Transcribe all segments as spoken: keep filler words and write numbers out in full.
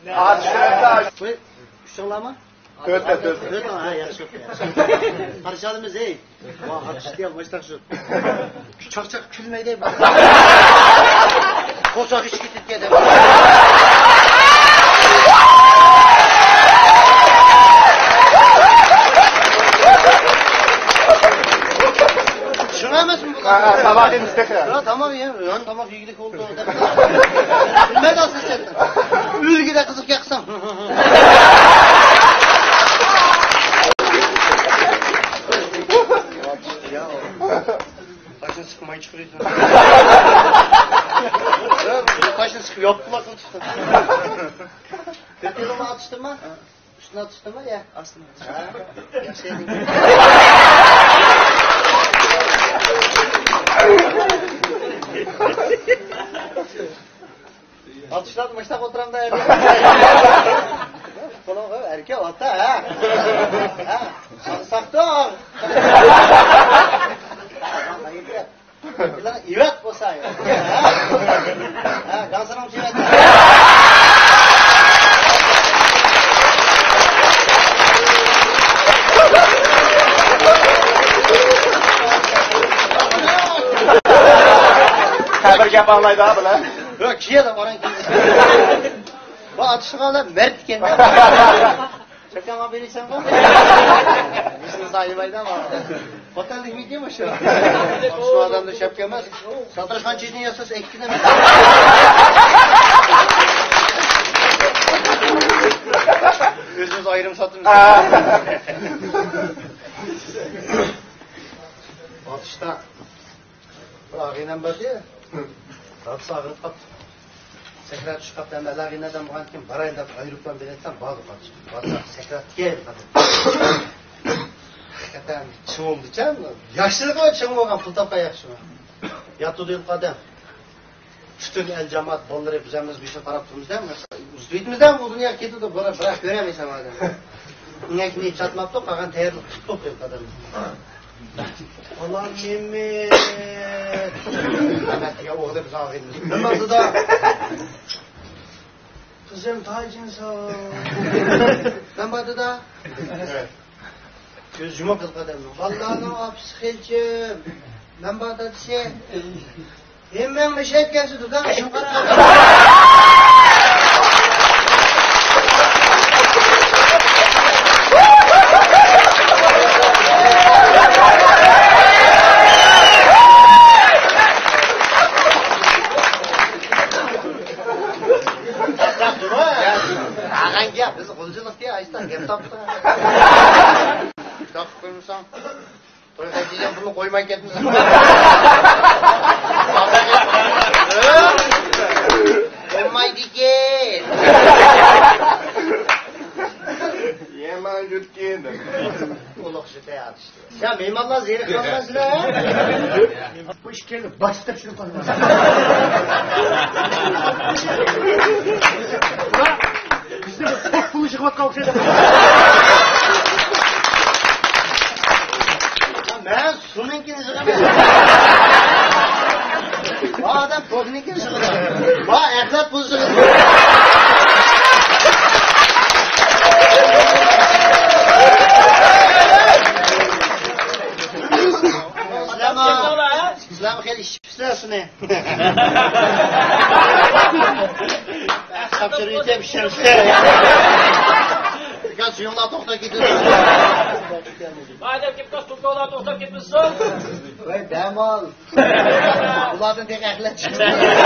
Atıştırsa. Üç ola mı? Dört de dört. Dört ola, ha yaxşı yok. Karışalımız ey. Vah atıştıyalım, baştak şu. Çak çak külmeydi. Koçak hiç gitip gidip. Şunamazsın bu kadar. Sabah demiştik ya. Ya tamam ya, yani tamam ilgilik oldu. Ne nasıl hissettin? Ülgüde kızık yaksam. Ya başını sıkmayı çıkırıyorsun. Başını sıkıyor, yok kulakını tutun. Kötü yoluma atıştırma. Üstüne atıştırma ya. Aslında atıştırma. Ya senin. Atışladım, başta oturan da erkek. Kolum koy, erkek ota ha. Ha, saktım. İvet bosa ya. Ha, gansınım civet. Bir gap anlaydı abi lan. Yok kiye de oran kimse. Bu atışıqala mert kendi. Çakan abi sen var. Bizim sahibaydan var. Oteldik mi değil mi şu? Şu adam da şapka yemez. Satırışkan çizini yasası ekti demek. Özünüz ayrım satın. Atışta. Bırak inen bak ya. Kalk sağını kap. Sekret çıkıp da meler ineden bu kim parayı da ayrıktan biletten bağlı kaç. Varsa sekret gel tabii. Hakikaten çım oldu can. Yaşlılık var çım olgan pul tapka yaşlı. Yatı değil kadem. Bütün el cemaat bolları bizemiz bir şey taraf durumuzdan mı? Üstüyümüzden uzun yak gitti de bana bırak göremeyiz ama adam. Ne ki çatmak da kagan teyirlik tutup değil kadem. Allah'ım Mehmet. Mehmet ya oğlu bize ağabeyimiz. Mehmet'i da. Kızım tacın sağ ol. Mehmet'i da. Göz yuma kız kademli. Vallahi ne yapısı kılcım. Mehmet'i da şey. Hemen bir şey etkensi tutan şu kadar. Bizi kulculuk diye açtan gel taptı. Tak koymuşsan. Böyle diyeceğim bunu koymayı ketmişsin. Olmaydı ki. Yemen yutken. Oluk şüphe ya işte. Ya meymanlar zehri kalmaz la. Bu iş geldi. Başta şunu koymaz. Bizde bu tek pulu çıkmak kalkıyor. Ben sununkini çıkamıyorum. Bu adam pokninkini çıkamıyorum. Bu eklat pulu çıkamıyorum. İslam'a gel iş pislersin he. Kapçırı yiyeceğim şerifte. Kaç yollar tokta gidiyor. Madem ki kaç tokta olar tokta gitmişsin. Vay demal. Bunlardan tek ehlet çıktı.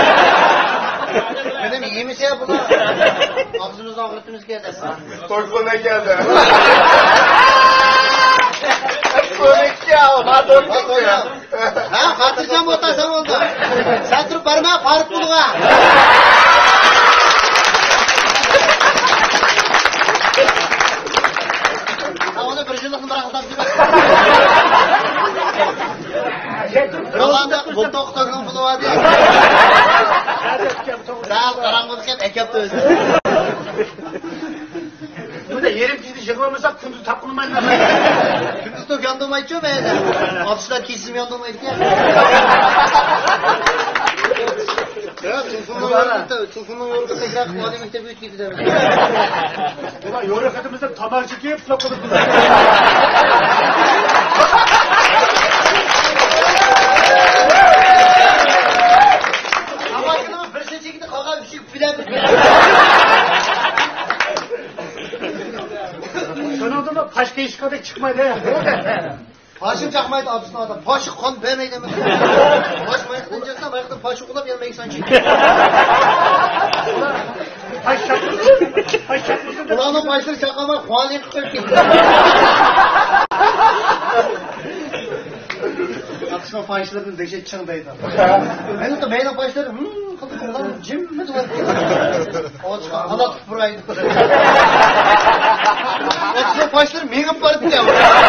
Benim iyi mi şey bunlar? Ağzımızdan ağrıttınız geldi. Toykuna geldi. Toyk ya, ma toyk ya. Ha, katırcan botasam oldu. Sen durup barma parıp buluğa. Onu bir yıllık bırakıldan değil mi? Yolanda bu toktanın buluğa diye. Sağ karanlıkken ekip dövdü. Bu da yerim çizdi çıkmamızda kunduz tapkınmayın. Kunduz tok yandığıma içiyor mu yani? Atışlar kesim yandığıma içiyor. Ya Tılsım'ın yolu, Tılsım'ın yolu tekrar kumadı mektebe üç gitti demek. Ulan yol yakıtımızda tamarcı giyip sokuldu. Tamarcının bir seçekinde kaka bir şey filan. Sen odama başka iş kadar çıkmaydı ya. Paşım çakmaydı adısına adam. Paşı kan vermeydi mi? Paş mayıktan cesine mayıktan paşı kulak yanmayı insan çekiyor. Paş çakmışsın. Paş çakmışsın. Kulağına paşları çakamak kuanı yıkıp gitti. Atışma paşlarının deşet çındaydı. Benim de beyne paşları hımm kılık ulan cim mi duvar? O çıkan kanat buraydı. Atışma paşları mengip vardı ya.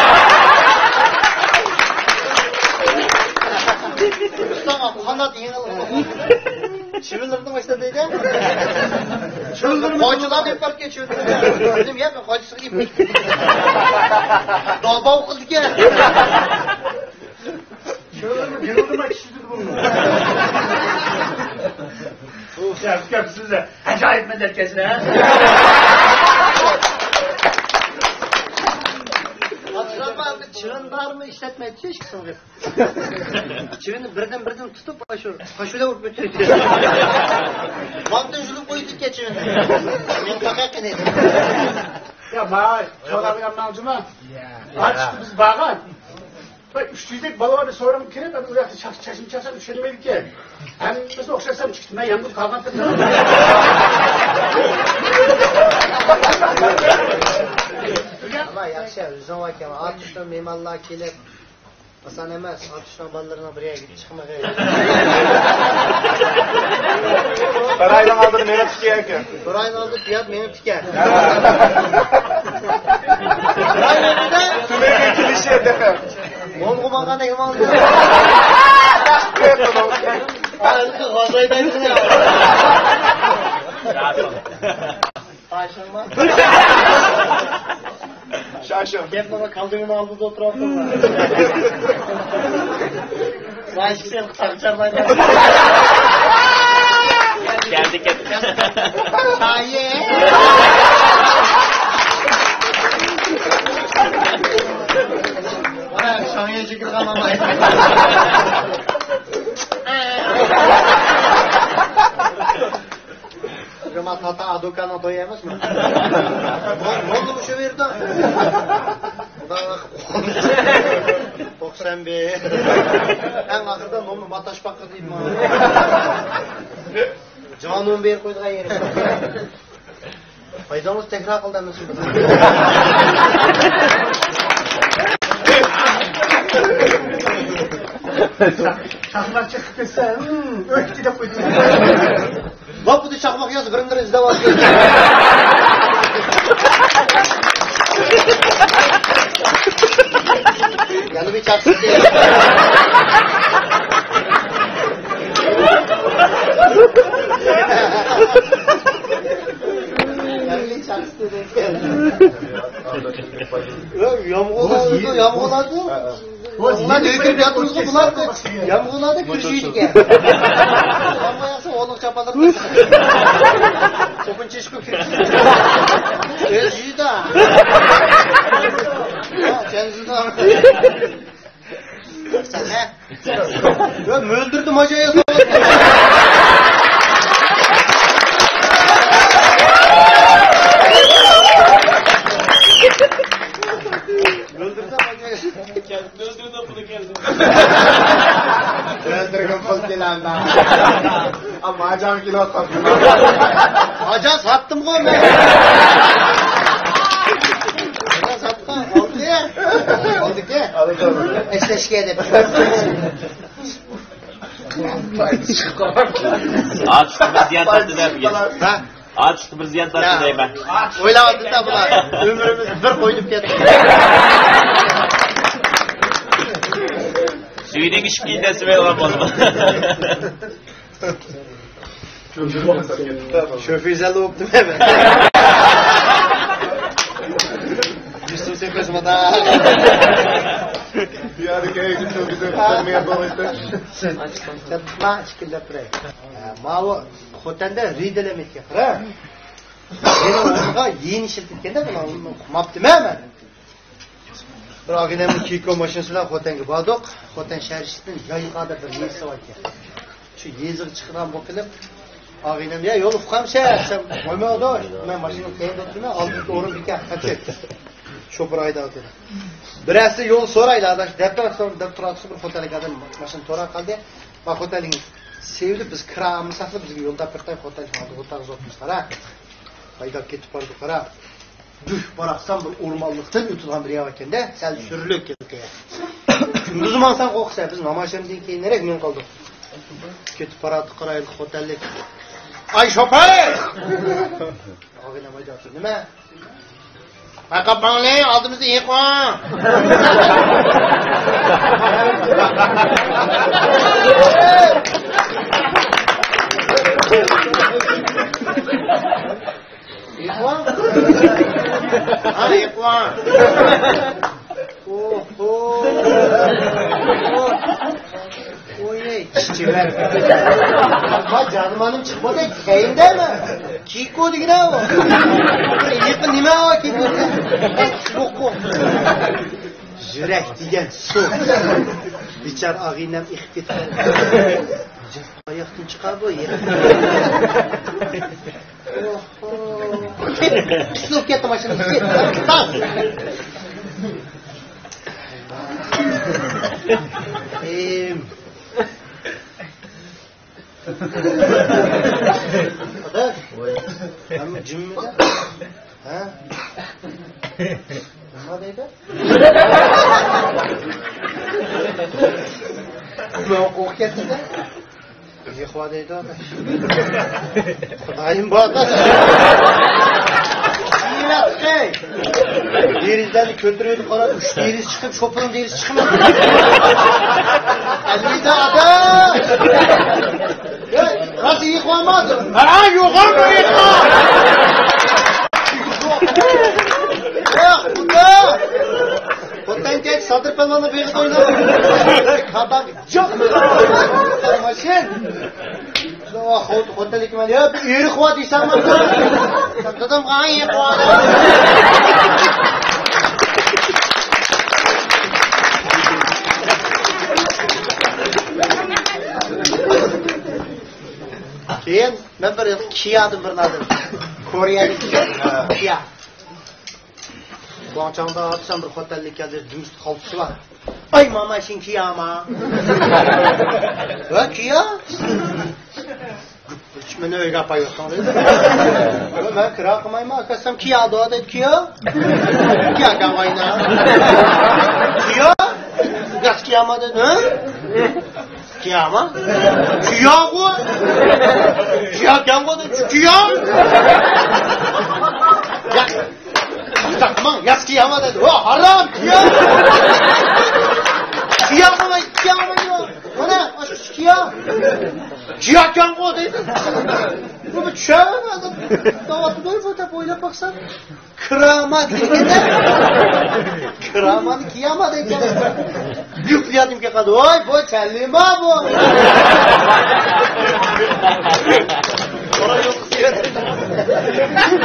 Mustafa kanat yığılır. Çivilirdim işte deydi. Çivilirdim. Koçular hep fark geçiyordu. Dedim ya ben koçusu gibi. Dolba okuduk ya. Çivilirdim. Yığıldım ha kişidir bunu. Uf ya köpsüz de. Acayip mezelkesine ha. Hatırlamadın çığınlar mı işletme edecek ki sonra? Çığını birden birden tutup paşu, paşuyla vurup götürüyor. Montajılık boyutuk ya çığını. Ben kakak neydi? Ya bana çoğalarına mavcuma. Açtı biz bağa. Bak üçlüydek balığa bir sonra kirip ben uyakta çaşım çaşım üşenmedik ki. Hem biz okşasam çıktım ben yandım kalmadım. Ama yaxshi, Rizon aka, atışdan memallar kelib, asan emas, atışdan ballarına buraya gidip chiqmagan. Bir aydan oldin meni tikkan ekan. Bir aydan oldin piyat meni tikkan. Tunaga kelishadi deb. Mo'ng'umaganda yomon. Alqi g'o'zaydan chiqadi. Paşama. Şaşım. Gel bana kaldırımın altında oturalım mı? Vay sen takçarlayın. Geldik hep. Saye. Vay şahane çıkır kanamayın. Cuma tata adukana doyamaz mı? Ne oldu bu şu verdi? doksan bir. En ahırda nonu bataş bakı değil mi? Canım bir koyduğun yeri. Faydamız tekrar kıldı mısın? Çakmak çıkıp dese, öktü de koydum. Bak bu da çakmak yazı, kırındır izle vazgeçti. Yani bir çaksın diye. Yani bir çaksın diye. Yamgoladı, yamgoladı. Bunlar öykür yatırısı bunlar yamgoladı kürşüydü ki. Yamgolayaksa oğluk çapadır. Topun çeşku kürşüydü. Kürşüydü da. Kendisi de. Sen ne? Ya müldürdüm hocaya savaştım. Öldürdüm hocayı. Öldürdüm bunu geldim. Öldürdüm kız dilanda. Ama acan kilo sattım. Acan sattım koy ben. Acan sattım. Oldu ya. Oldu ki. Eşleşke edip. Ağaç üstü bir ziyan tattı der mi? Ha? Ağaç üstü bir ziyan tattı der ben. Oylamadı da bunlar. Ömrümüzü bir koyup geldik. Suyunun içip giyindesi ve olan oldu. Şöfüyüzeli okudum hemen. Yusuf Tepesma'da. Yani keyifli çok güzel tutmaya dolayısıyla. Ma şekilde buraya. Ma otelde ridelemek yapar. Benim oğlumga yeni işletkende bunu kumaptım hemen. Bir ağinem kiko maşinasilar otenge bardık. Oten şehirinin yayıqada bir yesi var ekan. Shu yeziq chiqqan bu qilib ağinem ya yo'l uqamsa, sen qo'ymaydi. Men mashinani tayyorda turman, oldingi o'rin bekat qachib. Chopir aytadi. Birasi yo'l so'raydi, adash debdan so'rab deb turadi, bir xotelgadan mashina to'ra qildi. Va xotelingiz sevdi, biz kiramiz, asli bizga yo'lda birtay xotel oldi, o'tag'izotmiz qara. Haydab ketib bordik qara. Düş bıraksam bir ormanlıktan yutulan bir yav ekende, sel sürülük keldi. Şimdi zaman sen qo'rqsa, biz namoyishimizdan keyinroq men qoldik. Ketib bordik qaraylik xotellik. Ay shopar! Og'ina maydasi nima? Aqapanglar oldimizda yiqon. Yiqon? Ha yiqon. Oh oh. Oy, chichilar. Ma jarmanim chiqmadi, keyindami? Kiko degina u. Yiqin nima u Kiko? Yo'q. Yurak degan suv. Bichar og'inam iqib ketgan. Oyoqdan chiqar bu yer. Suv ketdi mashina. Eee Ada? Kamu jim mi? Ha? Nima deydi? Men o'qiyapti-da. Yiqva deydi adash. Xudoyim bor. Yiqay. Derizlarni ko'ntirib qarab, uch deriz chiqib, shopirim deriz chiqmadi. Alida ada. Nasıl yıkılmaz? Ha yo'qam bu yıkılmaz. Yo'q, bunda. Potentek satır pelmanı bir oynadı. Kabak çok. Maşin. Zo hot hotelik men ya bir yeri xvat isam men. Dedim qani yıkılmaz. Keyin men bir Kia'dan bir nadir. Koreyalik Kia. Boğçamda atsam bir otellik geldi, dümüst kaltısı var. Ay mama şin Kia ma. Ha Kia? Hiç beni öyle yapıyorsan dedi. Ben kira kılmayayım mı? Akasam Kia doğa dedi Kia. Kia kamayna. Kia? Gaz Kia ma dedi. Ha? Kia ma? Kia bu? Kia kan bu dedi. Kia? Ya. Tamam, yaz Kia ma dedi. Oh haram Kia. Kia ma, Kia ma ya. Mana aşk Kia. Kia kan bu dedi. Bu çağırmadım. Davatı böyle boyla baksan. Kıramat degende. Kıramat Kia degende. Yükledim ki kadar. Oy bu çellima bu. Sonra yok